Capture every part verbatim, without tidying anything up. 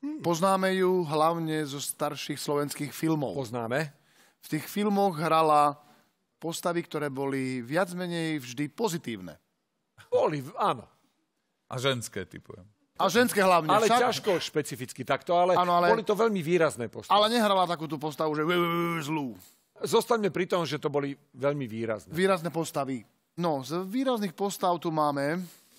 Poznáme ju hlavne zo starších slovenských filmov. Poznáme. V tých filmoch hrala postavy, ktoré boli viac menej vždy pozitívne. Boli, áno. A ženské, typujem. A ženské hlavne. Ale však... ťažko špecificky takto, ale, ano, ale boli to veľmi výrazné postavy. Ale nehrala takú tú postavu, že zlú. Zostaňme pri tom, že to boli veľmi výrazné. Výrazné postavy. No, z výrazných postav tu máme...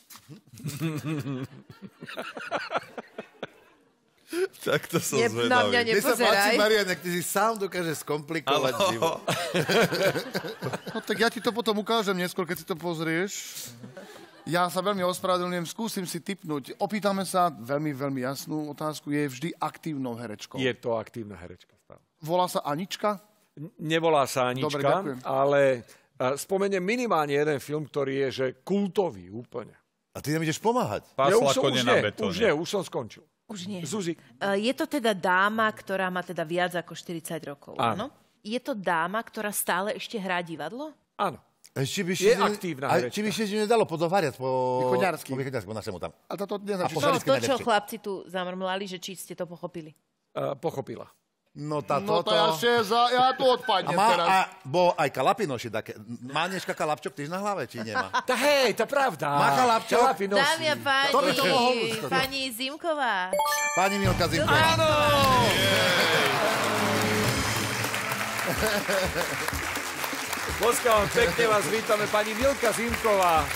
Tak to som ne, zvedavý. Na mňa Mne sa páči, nepozeraj. Marian, ak ty si sám dokáže skomplikovať život. No tak ja ti to potom ukážem neskôr, keď si to pozrieš. Ja sa veľmi ospravedlňujem, skúsim si tipnúť. Opýtame sa veľmi, veľmi jasnú otázku. Je vždy aktívnou herečkou. Je to aktívna herečka. Stále. Volá sa Anička? Nevolá sa Anička, Dobre, ale spomeniem minimálne jeden film, ktorý je že kultový úplne. A ty nám ideš pomáhať. Ja už Pásla som, kone už na nie, betóne. už nie, už som skončil. Už nie. Zuzi. Uh, je to teda dáma, ktorá má teda viac ako štyridsať rokov, áno? Je to dáma, ktorá stále ešte hrá divadlo? Áno. Či by Je si, aktívna a herečka. či by si nedalo podovariať po... Východňarsky. Po východňarsky, po našemu tam. A toto neznám, A či po sa... No, Šaricky to, čo najlepšie. chlapci tu zamrmlali, že či ste to pochopili. Uh, pochopila. No tá No to toto... ja ešte za... Ja tu A odpadnem má, teraz. a bo aj kalapinoši také. Má dneška kalapčok tiež na hlave, či nemá? Tá hej, tá pravda. Má chalapčok? Chlapi nosí. Dámy a páni, To by to mohol... pani Zimková. Pani Milka Zimková. Áno! Poskávam, pekne vás vítame, pani Milka Zimková.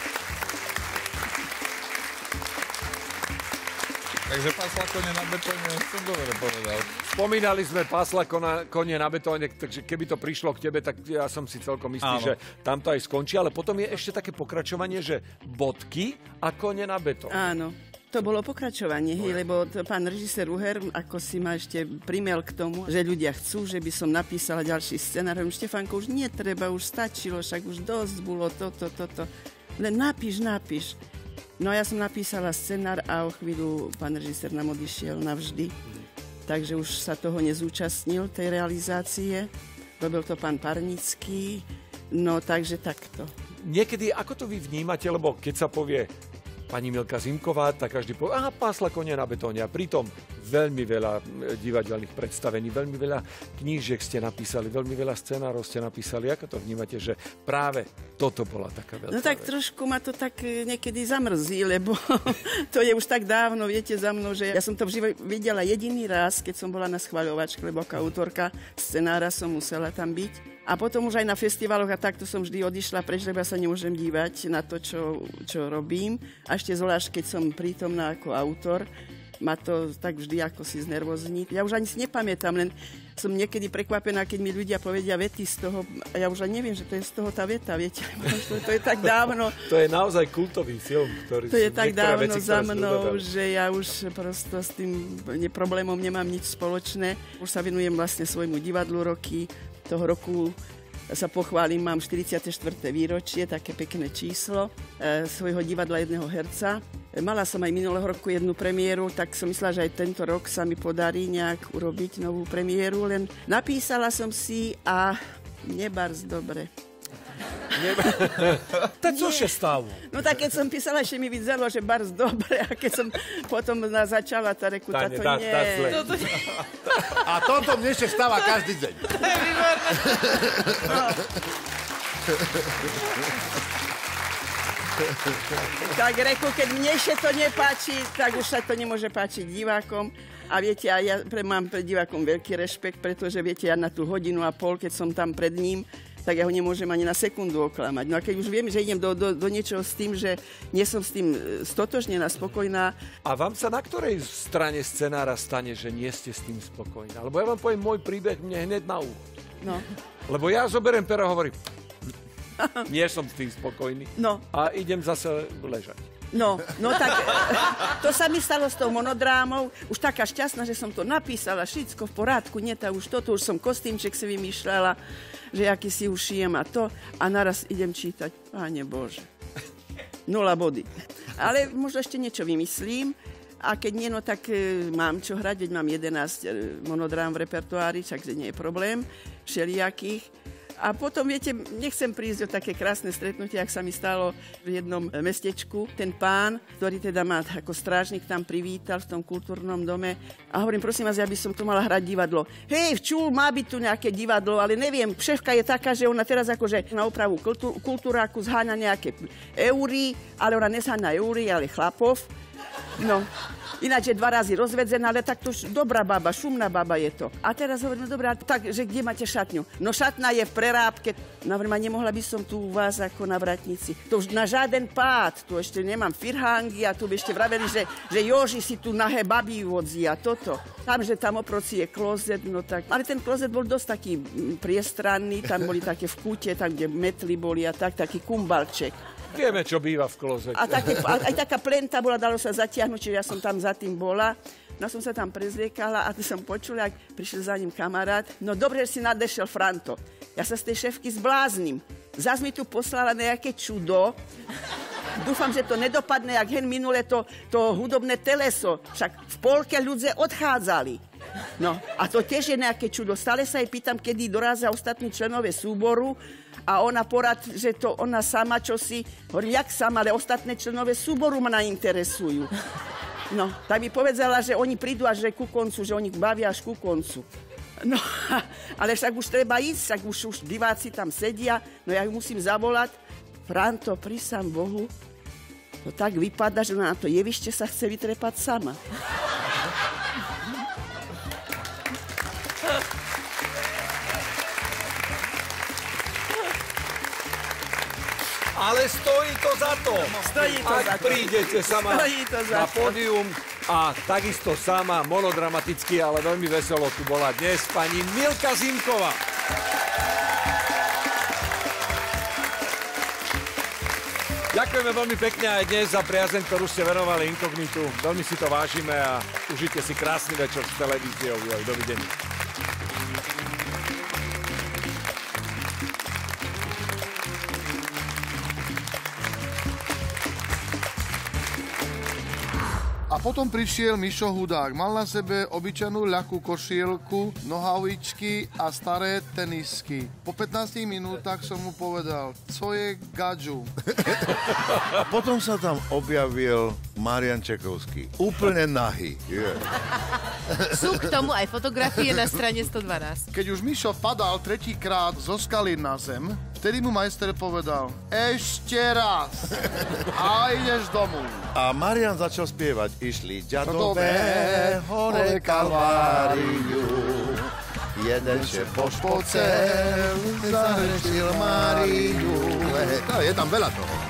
Takže pásla kone na betóne, som dobre povedal. Spomínali sme pásla kona, konie na betóne, takže keby to prišlo k tebe, tak ja som si celkom istý, Áno. že tam to aj skončí, ale potom je ešte také pokračovanie, že bodky a kone na betón. Áno. To bolo pokračovanie, hej, lebo to, pán režisér Uher, ako si ma ešte primel k tomu, že ľudia chcú, že by som napísala ďalší scenár. Hovorím, Štefánko, už netreba, už stačilo, však už dosť bolo toto, toto. Len napíš, napíš. No a ja som napísala scenár a o chvíľu pán režisér nám odišiel navždy. Takže už sa toho nezúčastnil, tej realizácie. Robil to pán Parnický. No takže takto. Niekedy, ako to vy vnímate, lebo keď sa povie pani Milka Zimková, tak každý povie, aha, pásla konia na betóne. A pritom veľmi veľa divadelných predstavení, veľmi veľa knížiek ste napísali, veľmi veľa scenárov ste napísali. Ako to vnímate, že práve toto bola taká veľká No tak vec? trošku ma to tak niekedy zamrzí, lebo to je už tak dávno, viete, za mnou, že ja som to v živote videla jediný raz, keď som bola na schvaľovačke, lebo ako autorka scenára som musela tam byť. A potom už aj na festivaloch a takto som vždy odišla preč, lebo ja sa nemôžem dívať na to, čo, čo robím. A ešte zvlášť, keď som prítomná ako autor, ma to tak vždy ako si znervozní. Ja už ani si nepamätám, len som niekedy prekvapená, keď mi ľudia povedia vety z toho, a ja už ani neviem, že to je z toho tá veta, viete, to, to je tak dávno. To je naozaj kultový film, ktorý To je sú tak niektoré dávno veci, za ktoré sú mnou, dodali. že ja už prosto s tým ne, problémom nemám nič spoločné. Už sa venujem vlastne svojmu divadlu roky. Toho roku sa pochválim, mám štyridsiate štvrté výročie, také pekné číslo e, svojho divadla jedného herca. E, mala som aj minulého roku jednu premiéru, tak som myslela, že aj tento rok sa mi podarí nejak urobiť novú premiéru, len napísala som si a nebars dobre. Tak co się stało? No tak keď som písala, ešte mi vyzeralo, že bars dobre, a keď som potom na začala, tá reku, Tá, táto tá, nie. tá zle. A toto mne ešte stáva každý deň. Tak reku, keď mne sa to nepáči, tak už sa to nemôže páčiť divákom. A viete, a ja pre, mám pred divákom veľký rešpekt, pretože viete, ja na tú hodinu a pol, keď som tam pred ním, tak ja ho nemôžem ani na sekundu oklamať. No a keď už viem, že idem do, do, do niečoho s tým, že nie som s tým stotožnená, spokojná. A vám sa na ktorej strane scenára stane, že nie ste s tým spokojní? Lebo ja vám poviem môj príbeh mne hneď na úvod. No. Lebo ja zoberiem pero a hovorím, nie som s tým spokojný. No. A idem zase ležať. No, no tak to sa mi stalo s tou monodrámou. Už taká šťastná, že som to napísala, všetko v porádku, nie tá už toto, už som kostýmček si vymýšľala, že aký si ušijem a to. A naraz idem čítať, Páne Bože, nula body. Ale možno ešte niečo vymyslím. A keď nie, no tak e, mám čo hrať, veď mám jedenásť e, monodrám v repertoári, takže nie je problém, všelijakých. A potom, viete, nechcem prísť o také krásne stretnutie, ak sa mi stalo v jednom mestečku. Ten pán, ktorý teda ma ako strážnik tam privítal v tom kultúrnom dome a hovorím, prosím vás, ja by som tu mala hrať divadlo. Hej, včul, má byť tu nejaké divadlo, ale neviem, šéfka je taká, že ona teraz akože na opravu kultú, kultúráku zháňa nejaké eury, ale ona nezháňa eury, ale chlapov. No, ináč je dva razy rozvedzená, ale tak to dobrá baba, šumná baba je to. A teraz hovorím, no dobrá, tak, že kde máte šatňu? No šatna je v prerábke. No hovorím, a nemohla by som tu u vás ako na vratnici. To už na žiaden pád, tu ešte nemám firhangy a tu by ešte vraveli, že, že Joži si tu nahé babí vodzí a toto. Tam, že tam oproci je klozet, no tak. Ale ten klozet bol dosť taký priestranný, tam boli také v kúte, tam, kde metly boli a tak, taký kumbalček. Vieme, čo býva v klozete. A také, aj taká plenta bola, dalo sa zatiahnuť, čiže ja som tam za tým bola. No som sa tam prezliekala a som počula, ak prišiel za ním kamarát. No dobre, že si nadešel, Franto. Ja sa z tej šéfky zbláznim. Zas mi tu poslala nejaké čudo. Dúfam, že to nedopadne, jak hen minule to, to hudobné teleso. Však v polke ľudia odchádzali. No a to tiež je nejaké čudo. Stále sa jej pýtam, kedy dorazia ostatní členové súboru. A ona porad, že to ona sama čosi, hovorím, jak sama, ale ostatné členové súboru ma nainteresujú. No, tak mi povedala, že oni prídu až ku koncu, že oni bavia až ku koncu. No, ale však už treba ísť, však už, už diváci tam sedia, no ja ju musím zavolať. Franto, prisám Bohu, to tak vypadá, že na to jevište sa chce vytrepať sama. Ale stojí to za to. Stojí to Ak za to. prídete sama to za na to. pódium a takisto sama, monodramaticky, ale veľmi veselo tu bola dnes pani Milka Zimková. Ďakujeme veľmi pekne aj dnes za priazeň, ktorú ste venovali Inkognitu. Veľmi si to vážime a užite si krásny večer s televíziou. Dovidenia. A potom prišiel Mišo Hudák. Mal na sebe obyčajnú ľahkú košielku, nohavičky a staré tenisky. Po pätnástich minútach som mu povedal, co je gadžu. A potom sa tam objavil Marian Čekovský. Úplne nahý. Yeah. Sú k tomu aj fotografie na strane sto dvanásť. Keď už Mišo padal tretíkrát zo skaly na zem, vtedy mu majster povedal, ešte raz a ideš domov. A Marian začal spievať. Išli ďadové hore Kalváriu. Jeden šéf pošpocel, zarečil Máriu. Je tam veľa toho.